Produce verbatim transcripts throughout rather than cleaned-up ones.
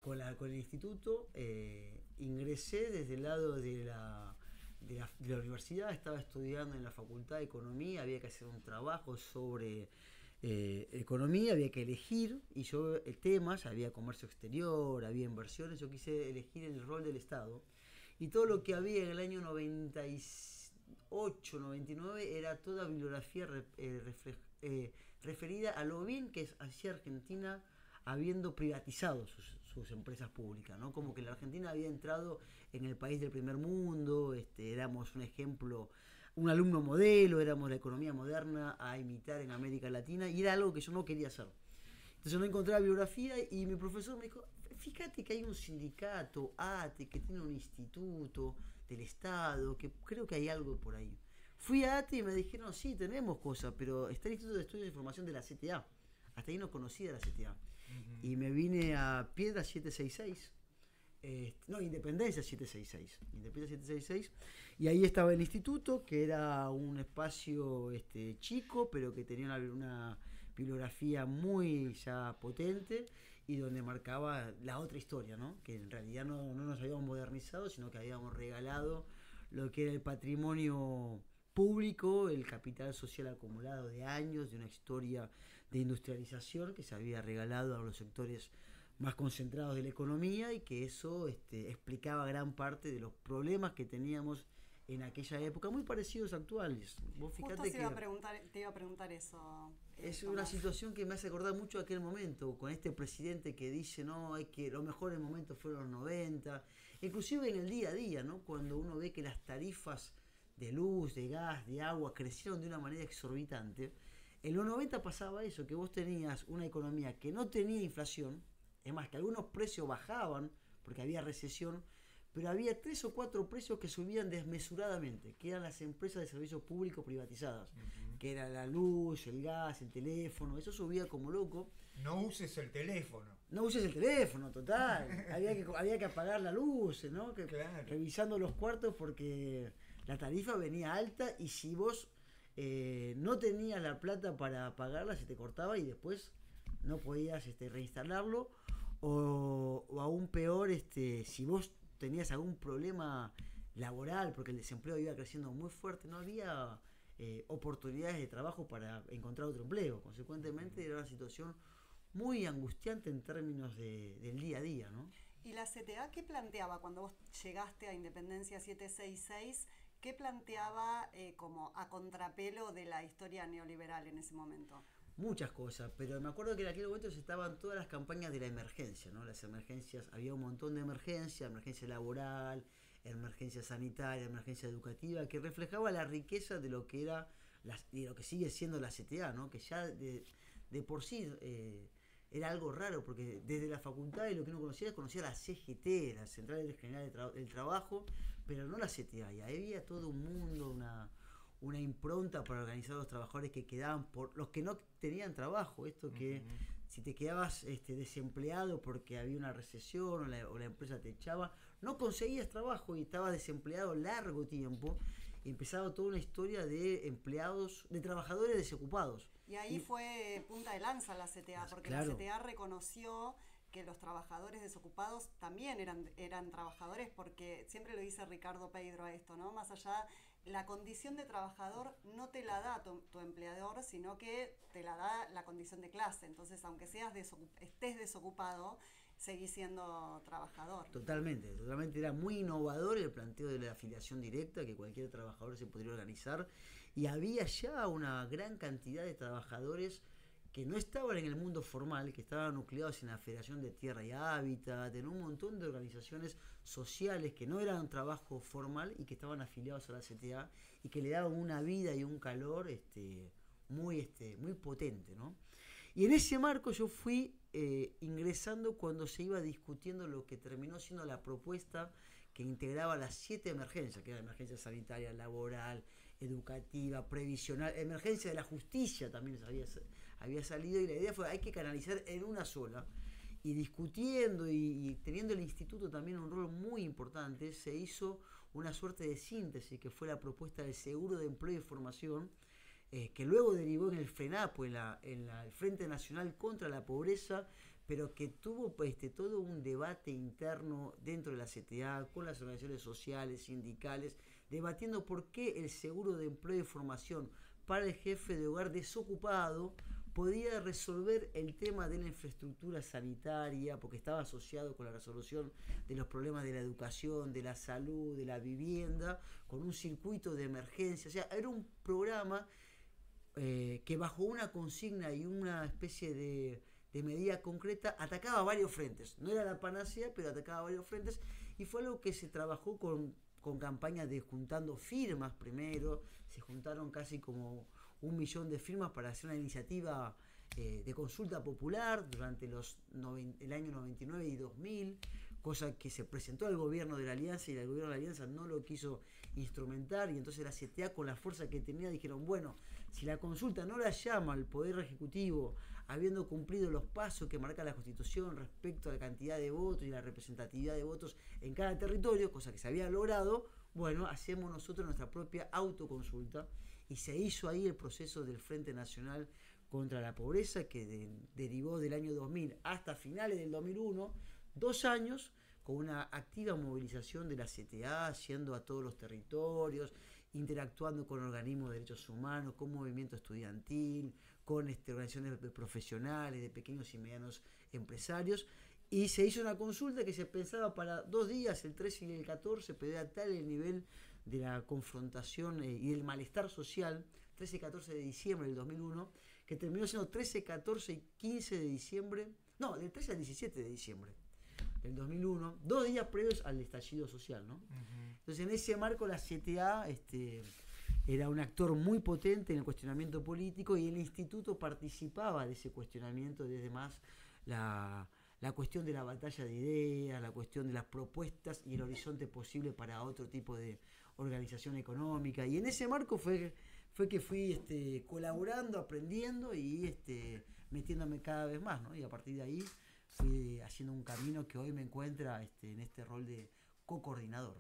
con, la, con el instituto, eh, ingresé desde el lado de la, de, la, de la universidad, estaba estudiando en la Facultad de Economía, había que hacer un trabajo sobre eh, economía, había que elegir, y yo eh, temas, había comercio exterior, había inversiones, yo quise elegir el rol del Estado, y todo lo que había en el año noventa y ocho, noventa y nueve era toda bibliografía re, eh, refle, eh, referida a lo bien que hacía Argentina habiendo privatizado sus, sus empresas públicas, ¿no? Como que la Argentina había entrado en el país del primer mundo, este, éramos un ejemplo, un alumno modelo, éramos la economía moderna a imitar en América Latina, y era algo que yo no quería hacer. Entonces no encontraba bibliografía y mi profesor me dijo, fíjate que hay un sindicato, A T E, que tiene un instituto del Estado, que creo que hay algo por ahí. Fui a A T E y me dijeron, sí, tenemos cosas, pero está el Instituto de Estudios de Información de la C T A. Hasta ahí no conocía la C T A. Uh-huh. Y me vine a Piedra setecientos sesenta y seis. Eh, no, Independencia setecientos sesenta y seis. Independencia setecientos sesenta y seis. Y ahí estaba el instituto, que era un espacio este, chico, pero que tenía una, una bibliografía muy ya potente y donde marcaba la otra historia, ¿no? Que en realidad no, no nos habíamos modernizado, sino que habíamos regalado lo que era el patrimonio público, el capital social acumulado de años, de una historia de industrialización que se había regalado a los sectores más concentrados de la economía, y que eso este, explicaba gran parte de los problemas que teníamos en aquella época, muy parecidos a actuales. Vos fíjate Justo se que iba a preguntar, te iba a preguntar eso. Es una situación que me hace acordar mucho a aquel momento, con este presidente que dice, no, hay que los mejores momentos fueron los noventa, inclusive en el día a día, ¿no? Cuando uno ve que las tarifas de luz, de gas, de agua crecieron de una manera exorbitante. En los noventa pasaba eso, que vos tenías una economía que no tenía inflación, es más, que algunos precios bajaban porque había recesión, pero había tres o cuatro precios que subían desmesuradamente, que eran las empresas de servicios públicos privatizadas, uh-huh. que era la luz, el gas, el teléfono, eso subía como loco. No uses el teléfono. No uses el teléfono, total. había, que, había que apagar la luz, ¿no? Que, claro. Revisando los cuartos porque la tarifa venía alta, y si vos eh, no tenías la plata para pagarla, se te cortaba y después no podías este, reinstalarlo, o, o aún peor, este, si vos tenías algún problema laboral porque el desempleo iba creciendo muy fuerte, no había eh, oportunidades de trabajo para encontrar otro empleo. Consecuentemente era una situación muy angustiante en términos de, del día a día, ¿no? ¿Y la C T A qué planteaba cuando vos llegaste a Independencia setecientos sesenta y seis? ¿Qué planteaba eh, como a contrapelo de la historia neoliberal en ese momento? Muchas cosas, pero me acuerdo que en aquel momento se estaban todas las campañas de la emergencia, ¿no? Las emergencias, había un montón de emergencias, emergencia laboral, emergencia sanitaria, emergencia educativa, que reflejaba la riqueza de lo que era, las, de lo que sigue siendo la C T A, ¿no? Que ya de, de por sí eh, era algo raro, porque desde la facultad y lo que uno conocía, conocía la C G T, la Central General del, Tra- del Trabajo, pero no la C T A, y ahí había todo un mundo, una... una impronta para organizar a los trabajadores que quedaban, por los que no tenían trabajo, esto que uh-huh. si te quedabas este, desempleado porque había una recesión o la, o la empresa te echaba, no conseguías trabajo y estabas desempleado largo tiempo, y empezaba toda una historia de empleados, de trabajadores desocupados. Y ahí y, fue punta de lanza la C T A, porque claro. la C T A reconoció que los trabajadores desocupados también eran, eran trabajadores, porque siempre lo dice Ricardo Peidro a esto, ¿no? Más allá, la condición de trabajador no te la da tu, tu empleador, sino que te la da la condición de clase. Entonces, aunque seas desocup- estés desocupado, seguís siendo trabajador. Totalmente, totalmente. Era muy innovador el planteo de la afiliación directa, que cualquier trabajador se podría organizar, y había ya una gran cantidad de trabajadores que no estaban en el mundo formal, que estaban nucleados en la Federación de Tierra y Hábitat, en un montón de organizaciones sociales que no eran trabajo formal y que estaban afiliados a la C T A y que le daban una vida y un calor este, muy, este, muy potente, ¿no? Y en ese marco yo fui eh, ingresando cuando se iba discutiendo lo que terminó siendo la propuesta que integraba las siete emergencias, que era emergencia sanitaria, laboral, educativa, previsional, emergencia de la justicia también había, había salido, y la idea fue hay que canalizar en una sola. Y discutiendo y, y teniendo el instituto también un rol muy importante, se hizo una suerte de síntesis que fue la propuesta del seguro de empleo y formación, eh, que luego derivó en el FRENAPO, en, la, en la, el Frente Nacional contra la Pobreza, pero que tuvo este, todo un debate interno dentro de la C T A, con las organizaciones sociales, sindicales, debatiendo por qué el seguro de empleo y formación para el jefe de hogar desocupado podía resolver el tema de la infraestructura sanitaria, porque estaba asociado con la resolución de los problemas de la educación, de la salud, de la vivienda, con un circuito de emergencia. O sea, era un programa eh, que bajo una consigna y una especie de, de medida concreta atacaba varios frentes. No era la panacea, pero atacaba varios frentes, y fue algo que se trabajó con, con campañas de juntando firmas primero. Se juntaron casi como un millón de firmas para hacer una iniciativa eh, de consulta popular durante los noventa, el año noventa y nueve y dos mil, cosa que se presentó al gobierno de la Alianza y el gobierno de la Alianza no lo quiso instrumentar, y entonces la C T A, con la fuerza que tenía, dijeron, bueno, si la consulta no la llama al Poder Ejecutivo habiendo cumplido los pasos que marca la Constitución respecto a la cantidad de votos y la representatividad de votos en cada territorio, cosa que se había logrado, bueno, hacemos nosotros nuestra propia autoconsulta. Y se hizo ahí el proceso del Frente Nacional contra la Pobreza, que de, derivó del año dos mil hasta finales del dos mil uno, dos años, con una activa movilización de la C T A, yendo a todos los territorios, interactuando con organismos de derechos humanos, con movimiento estudiantil, con este, organizaciones de profesionales, de pequeños y medianos empresarios. Y se hizo una consulta que se pensaba para dos días, el trece y el catorce, pero era tal el nivel de la confrontación eh, y del malestar social, trece y catorce de diciembre del dos mil uno, que terminó siendo trece, catorce y quince de diciembre, no, del trece al diecisiete de diciembre del dos mil uno, dos días previos al estallido social, ¿no? Uh-huh. Entonces, en ese marco, la C T A este, era un actor muy potente en el cuestionamiento político, y el instituto participaba de ese cuestionamiento desde más la... la cuestión de la batalla de ideas, la cuestión de las propuestas y el horizonte posible para otro tipo de organización económica. Y en ese marco fue, fue que fui este, colaborando, aprendiendo y este, metiéndome cada vez más, ¿no? Y a partir de ahí fui haciendo un camino que hoy me encuentra este, en este rol de co-coordinador.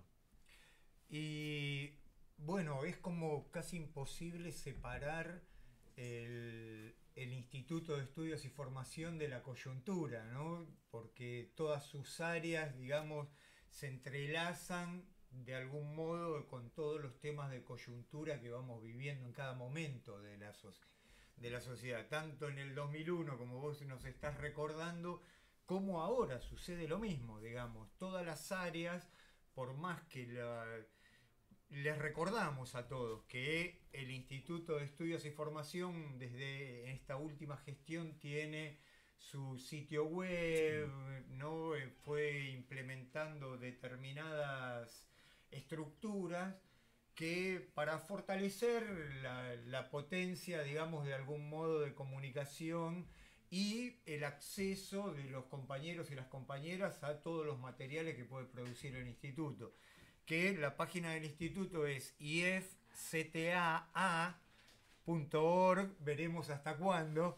Y bueno, es como casi imposible separar el... el Instituto de Estudios y Formación de la coyuntura, ¿no? Porque todas sus áreas, digamos, se entrelazan de algún modo con todos los temas de coyuntura que vamos viviendo en cada momento de la, so- de la sociedad, tanto en el dos mil uno, como vos nos estás recordando, como ahora sucede lo mismo, digamos, todas las áreas, por más que la... Les recordamos a todos que el Instituto de Estudios y Formación desde esta última gestión tiene su sitio web, sí. ¿no? Fue implementando determinadas estructuras que para fortalecer la, la potencia, digamos, de algún modo de comunicación y el acceso de los compañeros y las compañeras a todos los materiales que puede producir el instituto. Que la página del instituto es i e f c t a a punto org, veremos hasta cuándo.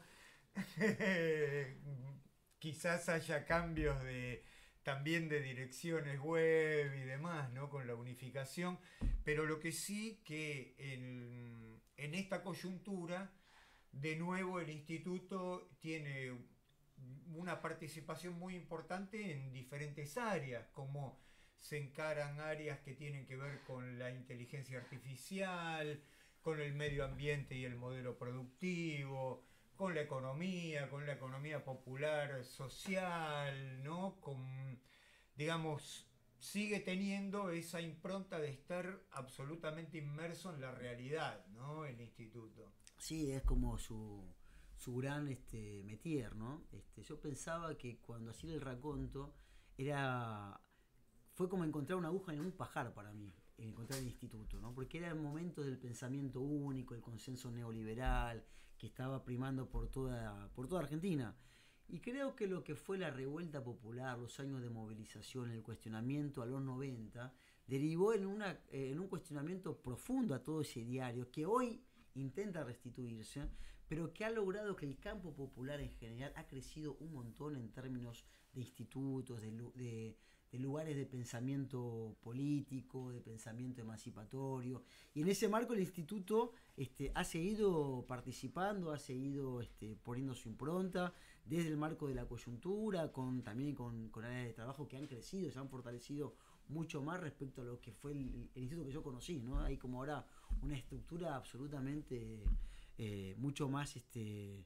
Quizás haya cambios de, también de direcciones web y demás, ¿no? Con la unificación, pero lo que sí que en, en esta coyuntura, de nuevo el instituto tiene una participación muy importante en diferentes áreas, como se encaran áreas que tienen que ver con la inteligencia artificial, con el medio ambiente y el modelo productivo, con la economía, con la economía popular social, ¿no? Con, digamos, sigue teniendo esa impronta de estar absolutamente inmerso en la realidad, ¿no? El instituto. Sí, es como su, su gran este, métier, ¿no? Este, yo pensaba que cuando hacía el raconto era... fue como encontrar una aguja en un pajar para mí, encontrar el instituto, ¿no? Porque era el momento del pensamiento único, el consenso neoliberal que estaba primando por toda, por toda Argentina. Y creo que lo que fue la revuelta popular, los años de movilización, el cuestionamiento a los noventa, derivó en, una, en un cuestionamiento profundo a todo ese diario que hoy intenta restituirse, pero que ha logrado que el campo popular en general ha crecido un montón en términos de institutos, de, de de lugares de pensamiento político, de pensamiento emancipatorio. Y en ese marco el instituto este, ha seguido participando, ha seguido este, poniendo su impronta desde el marco de la coyuntura, con, también con, con áreas de trabajo que han crecido, se han fortalecido mucho más respecto a lo que fue el, el instituto que yo conocí, ¿no? Hay como ahora una estructura absolutamente eh, mucho más este,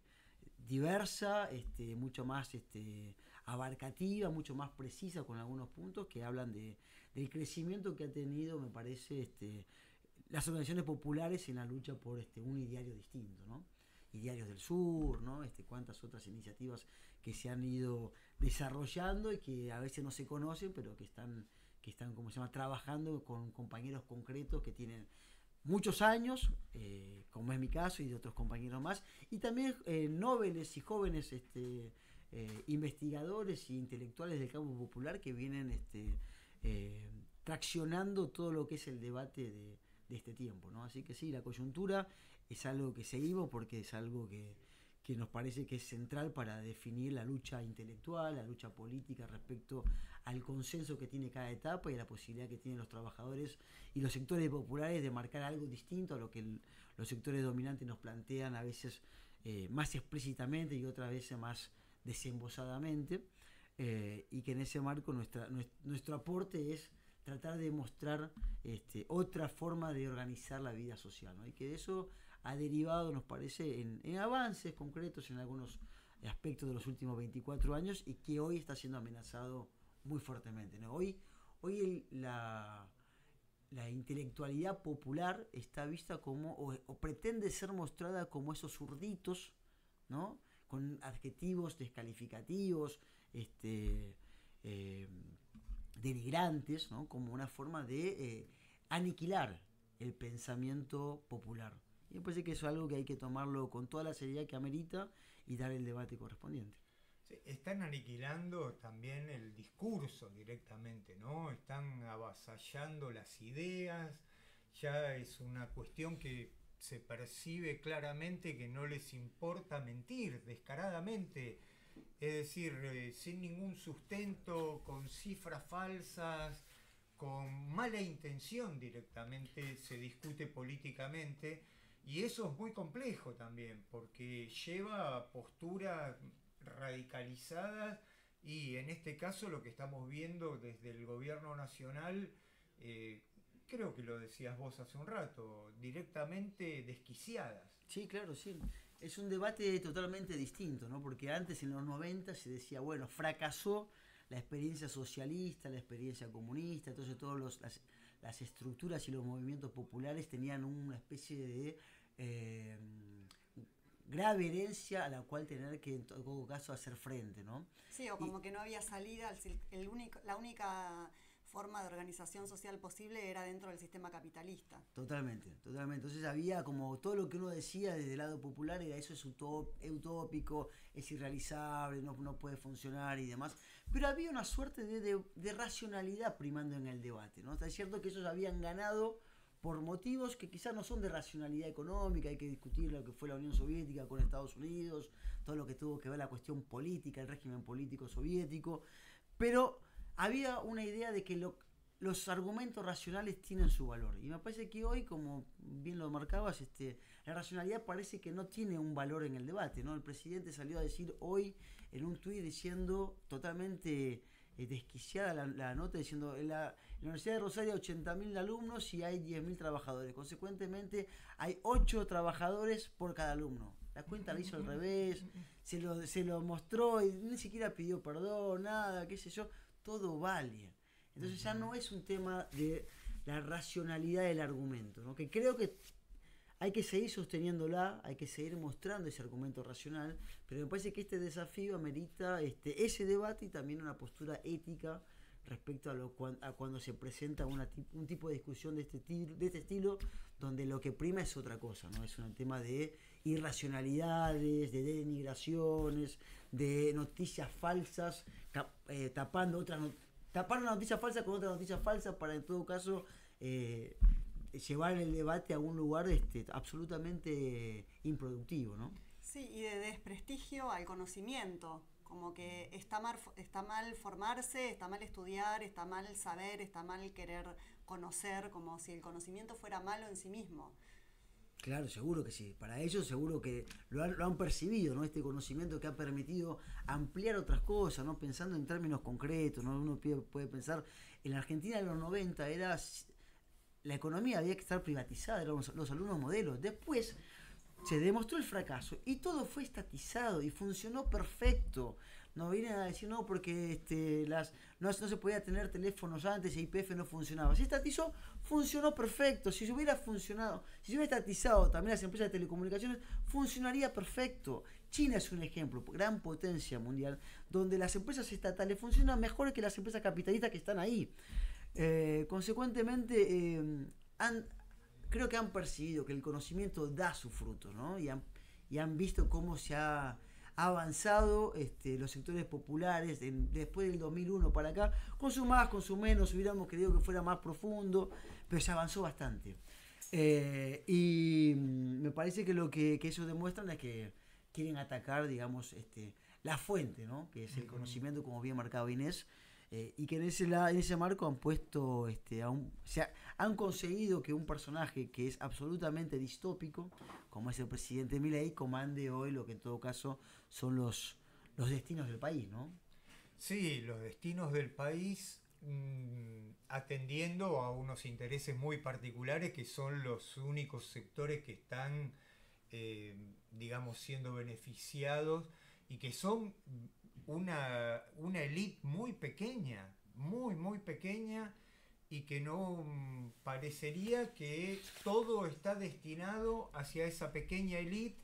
diversa, este, mucho más este, abarcativa, mucho más precisa con algunos puntos que hablan de, del crecimiento que ha tenido, me parece, este, las organizaciones populares en la lucha por este, un ideario distinto, ¿no? Idearios del Sur, ¿no? Este, cuántas otras iniciativas que se han ido desarrollando y que a veces no se conocen, pero que están, que están como se llama, trabajando con compañeros concretos que tienen muchos años, eh, como es mi caso y de otros compañeros más, y también eh, nobles y jóvenes este, eh, investigadores e intelectuales del campo popular que vienen este, eh, traccionando todo lo que es el debate de, de este tiempo, ¿no? Así que sí, la coyuntura es algo que seguimos porque es algo que, que nos parece que es central para definir la lucha intelectual, la lucha política respecto al consenso que tiene cada etapa y a la posibilidad que tienen los trabajadores y los sectores populares de marcar algo distinto a lo que el, los sectores dominantes nos plantean a veces eh, más explícitamente y otras veces más desembosadamente, eh, y que en ese marco nuestra, nuestro, nuestro aporte es tratar de mostrar este, otra forma de organizar la vida social, ¿no? Y que de eso ha derivado, nos parece, en, en avances concretos en algunos aspectos de los últimos veinticuatro años y que hoy está siendo amenazado muy fuertemente, ¿no? Hoy, hoy el, la, la intelectualidad popular está vista como, o, o pretende ser mostrada como esos zurditos, ¿no? Con adjetivos descalificativos, este, eh, denigrantes, ¿no? Como una forma de eh, aniquilar el pensamiento popular. Y me parece que eso es algo que hay que tomarlo con toda la seriedad que amerita y dar el debate correspondiente. Sí, están aniquilando también el discurso directamente, ¿no? Están avasallando las ideas, ya es una cuestión que se percibe claramente que no les importa mentir descaradamente, es decir, eh, sin ningún sustento, con cifras falsas, con mala intención directamente se discute políticamente, y eso es muy complejo también porque lleva a posturas radicalizadas, y en este caso lo que estamos viendo desde el gobierno nacional, eh, creo que lo decías vos hace un rato, directamente desquiciadas. Sí, claro, sí. Es un debate totalmente distinto, ¿no? Porque antes, en los noventa, se decía, bueno, fracasó la experiencia socialista, la experiencia comunista, entonces todas las, las estructuras y los movimientos populares tenían una especie de eh, grave herencia a la cual tener que, en todo caso, hacer frente, ¿no? Sí, o como y, que no había salida, el, el único, la única forma de organización social posible era dentro del sistema capitalista. Totalmente, totalmente. Entonces había como todo lo que uno decía desde el lado popular era eso es utop, utópico, es irrealizable, no, no puede funcionar y demás. Pero había una suerte de, de, de racionalidad primando en el debate, ¿no? Es cierto que ellos habían ganado por motivos que quizás no son de racionalidad económica, hay que discutir lo que fue la Unión Soviética con Estados Unidos, todo lo que tuvo que ver la cuestión política, el régimen político soviético, pero había una idea de que lo, los argumentos racionales tienen su valor. Y me parece que hoy, como bien lo marcabas, este, la racionalidad parece que no tiene un valor en el debate, ¿no? El presidente salió a decir hoy en un tuit diciendo totalmente eh, desquiciada la, la nota, diciendo en la, en la Universidad de Rosario hay ochenta mil alumnos y hay diez mil trabajadores. Consecuentemente hay ocho trabajadores por cada alumno. La cuenta la hizo al revés, se lo, se lo mostró y ni siquiera pidió perdón, nada, qué sé yo. Todo vale. Entonces ya no es un tema de la racionalidad del argumento, ¿no? Que creo que hay que seguir sosteniéndola, hay que seguir mostrando ese argumento racional, pero me parece que este desafío amerita este, ese debate y también una postura ética respecto a, lo, a cuando se presenta una, un tipo de discusión de este, de este estilo, donde lo que prima es otra cosa, ¿no? Es un tema de irracionalidades, de denigraciones, de noticias falsas, eh, tapando otras not tapar una noticia falsa con otra noticia falsa para en todo caso eh, llevar el debate a un lugar este, absolutamente improductivo, ¿no? Sí, y de desprestigio al conocimiento, como que está mal, está mal formarse, está mal estudiar, está mal saber, está mal querer conocer, como si el conocimiento fuera malo en sí mismo. Claro, seguro que sí. Para ellos seguro que lo han, lo han percibido, ¿no? Este conocimiento que ha permitido ampliar otras cosas, ¿no? Pensando en términos concretos, ¿no? Uno puede pensar, en la Argentina de los noventa era, la economía había que estar privatizada, eran los, los alumnos modelos. Después se demostró el fracaso y todo fue estatizado y funcionó perfecto. No vienen a decir no porque este, las, no, no se podía tener teléfonos antes y I P F no funcionaba. Se estatizó, funcionó perfecto. Si se hubiera funcionado, si se hubiera estatizado también las empresas de telecomunicaciones, funcionaría perfecto. China es un ejemplo, gran potencia mundial, donde las empresas estatales funcionan mejor que las empresas capitalistas que están ahí. Eh, consecuentemente, eh, han, creo que han percibido que el conocimiento da sus frutos, ¿no? Y han, y han visto cómo se ha ha avanzado este, los sectores populares en, después del dos mil uno para acá, con su más, con su menos, hubiéramos querido que fuera más profundo, pero se avanzó bastante. Eh, y me parece que lo que, que ellos demuestran es que quieren atacar, digamos, este, la fuente, ¿no? Que es el conocimiento, como bien marcaba Inés, eh, y que en ese, en ese marco han puesto, este, a un, o sea, han conseguido que un personaje que es absolutamente distópico, como es el presidente Milei, comande hoy lo que en todo caso son los, los destinos del país, ¿no? Sí, los destinos del país, mmm, atendiendo a unos intereses muy particulares que son los únicos sectores que están, eh, digamos, siendo beneficiados y que son una, una élite muy pequeña, muy, muy pequeña, y que no mmm, parecería que todo está destinado hacia esa pequeña élite.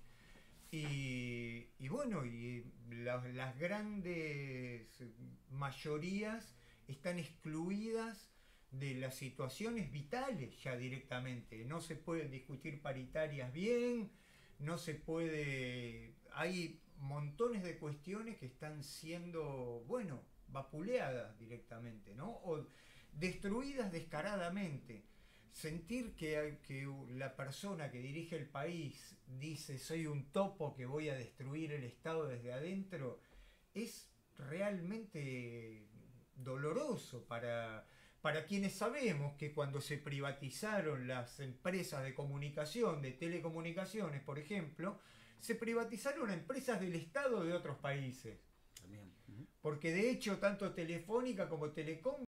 Y, y bueno, y la, las grandes mayorías están excluidas de las situaciones vitales ya directamente. No se pueden discutir paritarias bien, no se puede... Hay montones de cuestiones que están siendo, bueno, vapuleadas directamente, ¿no? O destruidas descaradamente. Sentir que, que la persona que dirige el país dice soy un topo que voy a destruir el Estado desde adentro es realmente doloroso para, para quienes sabemos que cuando se privatizaron las empresas de comunicación, de telecomunicaciones, por ejemplo, se privatizaron empresas del Estado de otros países. También. Uh-huh. Porque de hecho tanto Telefónica como Telecom